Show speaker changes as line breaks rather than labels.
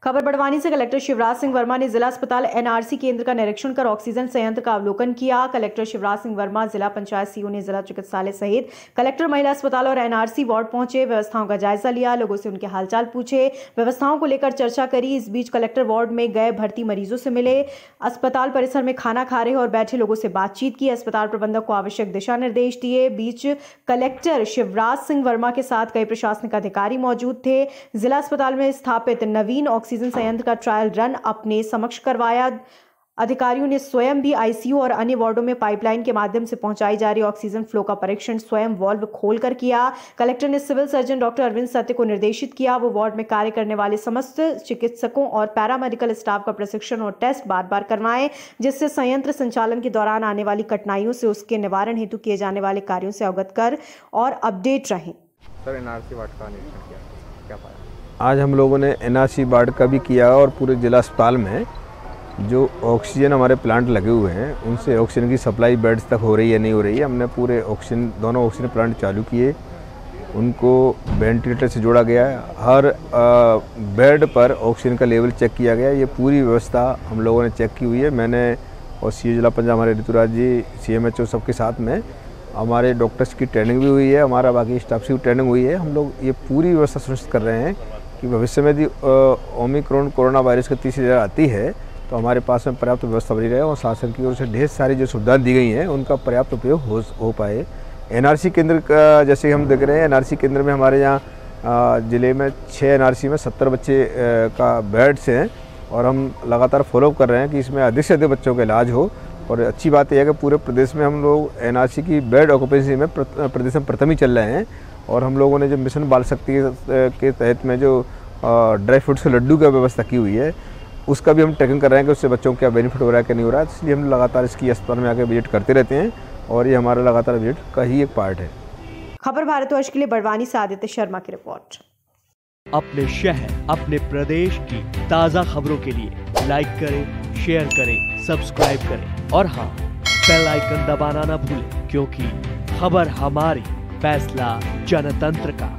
खबर बड़वानी से कलेक्टर शिवराज सिंह वर्मा ने जिला अस्पताल एनआरसी केंद्र का निरीक्षण कर ऑक्सीजन संयंत्र का अवलोकन किया। कलेक्टर शिवराज सिंह वर्मा जिला पंचायत सीओ ने जिला चिकित्सालय सहित कलेक्टर महिला अस्पताल और एनआरसी वार्ड पहुंचे, व्यवस्थाओं का जायजा लिया, लोगों से उनके हालचाल पूछे, व्यवस्थाओं को लेकर चर्चा करी। इस बीच कलेक्टर वार्ड में गए भर्ती मरीजों से मिले, अस्पताल परिसर में खाना खा रहे और बैठे लोगों से बातचीत की, अस्पताल प्रबंधक को आवश्यक दिशा निर्देश दिए। बीच कलेक्टर शिवराज सिंह वर्मा के साथ कई प्रशासनिक अधिकारी मौजूद थे। जिला अस्पताल में स्थापित नवीन ऑक्सीजन संयंत्र का ट्रायल रन अपने समक्ष करवाया। अधिकारियों ने स्वयं भी आईसीयू और अन्य वार्डों में पाइपलाइन के माध्यम से पहुंचाई जा रही ऑक्सीजन फ्लो का परीक्षण स्वयं वाल्व खोलकर किया। कलेक्टर ने सिविल सर्जन डॉक्टर अरविंद सत्य को निर्देशित किया वो वार्ड में कार्य करने वाले समस्त चिकित्सकों और पैरामेडिकल स्टाफ का प्रशिक्षण और टेस्ट बार बार करवाएं, जिससे संयंत्र संचालन के दौरान आने वाली कठिनाइयों से उसके निवारण हेतु किए जाने वाले कार्यों से अवगत कर और अपडेट रहें।
सर, एनआरसी वार्ड का निरीक्षण किया, क्या पाया?
आज हम लोगों ने एनआरसी वार्ड का भी किया और पूरे जिला अस्पताल में जो ऑक्सीजन हमारे प्लांट लगे हुए हैं उनसे ऑक्सीजन की सप्लाई बेड्स तक हो रही है नहीं हो रही है। हमने पूरे दोनों ऑक्सीजन प्लांट चालू किए, उनको वेंटिलेटर से जोड़ा गया है, हर बेड पर ऑक्सीजन का लेवल चेक किया गया। ये पूरी व्यवस्था हम लोगों ने चेक की हुई है। मैंने और सीओ जिला पंजाब हमारे ऋतुराज जी, सीएमएचओ सबके साथ में हमारे डॉक्टर्स की ट्रेनिंग भी हुई है, हमारा बाकी स्टाफ की भी ट्रेनिंग हुई है। हम लोग ये पूरी व्यवस्था सुनिश्चित कर रहे हैं कि भविष्य में यदि ओमिक्रॉन कोरोना वायरस की तीसरी लहर आती है तो हमारे पास में पर्याप्त व्यवस्था बनी रहे और शासन की ओर से ढेर सारी जो सुविधाएं दी गई हैं उनका पर्याप्त उपयोग हो पाए। एनआरसी केंद्र का जैसे हम देख रहे हैं, एनआरसी केंद्र में हमारे यहाँ ज़िले में 6 एनआरसी में 70 बच्चे का बेड्स हैं और हम लगातार फॉलोअप कर रहे हैं कि इसमें अधिक से अधिक बच्चों का इलाज हो। और अच्छी बात यह है कि पूरे प्रदेश में हम लोग एनआरसी की बेड ऑक्यूपेंसी में प्रदेश में प्रथम ही चल रहे हैं। और हम लोगों ने जो मिशन बाल शक्ति के तहत में जो ड्राई फ्रूट्स के लड्डू की व्यवस्था की हुई है उसका भी हम ट्रैकिंग कर रहे हैं कि उससे बच्चों को क्या बेनिफिट हो रहा है क्या नहीं हो रहा है। इसलिए हम लगातार इसकी अस्पताल में आकर विजिट करते रहते हैं और ये हमारा लगातार विजिट का ही एक पार्ट है।
खबर भारतवर्ष के लिए बड़वानी से आदित्य शर्मा की रिपोर्ट।
अपने शहर, अपने प्रदेश की ताज़ा खबरों के लिए लाइक करें, शेयर करें, सब्सक्राइब करें और हाँ, बेल आइकन दबाना ना भूलें, क्योंकि खबर हमारी, फैसला जनतंत्र का।